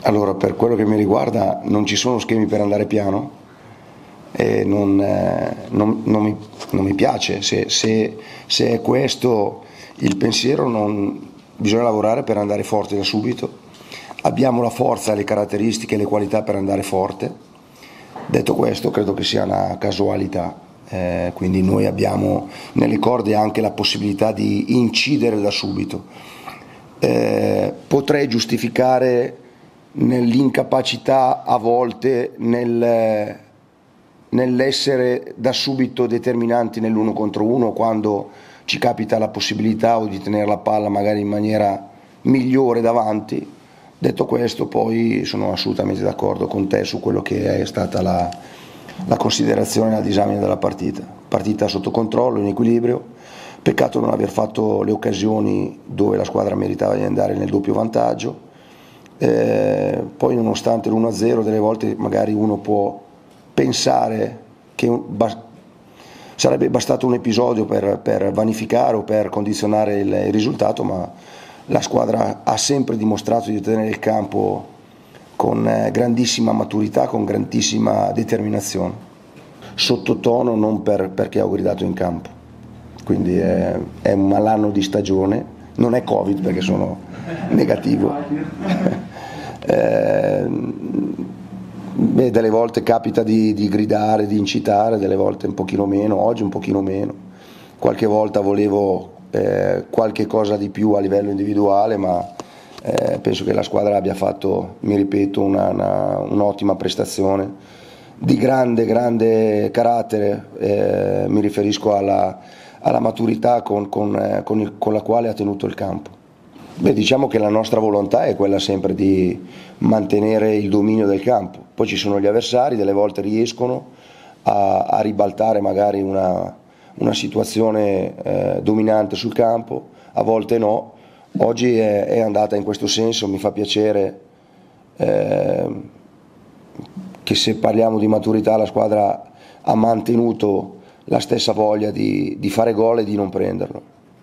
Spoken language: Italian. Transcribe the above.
Allora, per quello che mi riguarda, non ci sono schemi per andare piano e non mi piace. Se è questo il pensiero, bisogna lavorare per andare forte da subito. Abbiamo la forza, le caratteristiche e le qualità per andare forte. Detto questo, credo che sia una casualità, quindi noi abbiamo nelle corde anche la possibilità di incidere da subito. Potrei giustificare nell'incapacità a volte nell'essere da subito determinanti nell'uno contro uno quando ci capita la possibilità o di tenere la palla magari in maniera migliore davanti. Detto questo, poi sono assolutamente d'accordo con te su quello che è stata la considerazione e la disamina della partita. Partita sotto controllo, in equilibrio, peccato non aver fatto le occasioni dove la squadra meritava di andare nel doppio vantaggio. Poi nonostante l'1-0 delle volte magari uno può pensare che sarebbe bastato un episodio per vanificare o per condizionare il risultato, ma la squadra ha sempre dimostrato di tenere il campo con grandissima maturità, con grandissima determinazione, sottotono non perché ho gridato in campo, quindi è un malanno di stagione, non è Covid perché sono negativo. Delle volte capita di gridare, di incitare, delle volte un pochino meno, oggi un pochino meno, qualche volta volevo qualche cosa di più a livello individuale, ma penso che la squadra abbia fatto, mi ripeto, un'ottima prestazione di grande carattere, mi riferisco alla maturità con la quale ha tenuto il campo. Diciamo che la nostra volontà è quella sempre di mantenere il dominio del campo, poi ci sono gli avversari, delle volte riescono a ribaltare magari una situazione dominante sul campo, a volte no. Oggi è andata in questo senso, mi fa piacere che se parliamo di maturità la squadra ha mantenuto la stessa voglia di fare gol e di non prenderlo.